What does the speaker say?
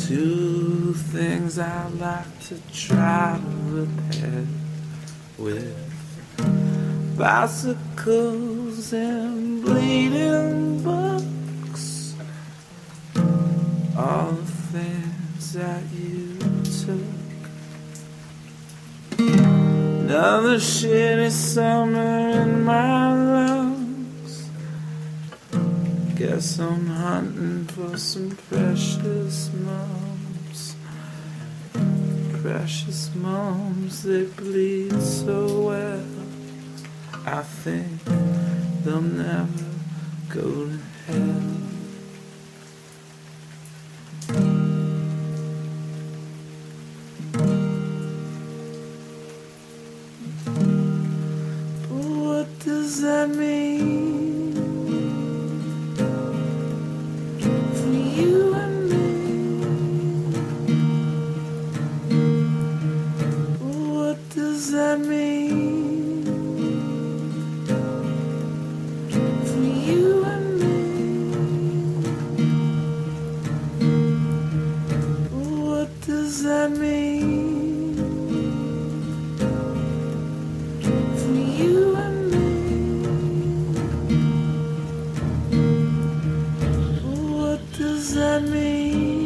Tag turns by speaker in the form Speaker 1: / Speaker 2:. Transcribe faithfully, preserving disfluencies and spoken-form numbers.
Speaker 1: Two things I'd like to try to repair with bicycles and bleeding books. All the things that you took. Another shitty summer in my lungs. Guess I'm hunting for some precious mums. Precious mums, they bleed so well. I think they'll never go to hell. But what does that mean for you and me? But what does that mean? Does that mean for you and me? What does that mean?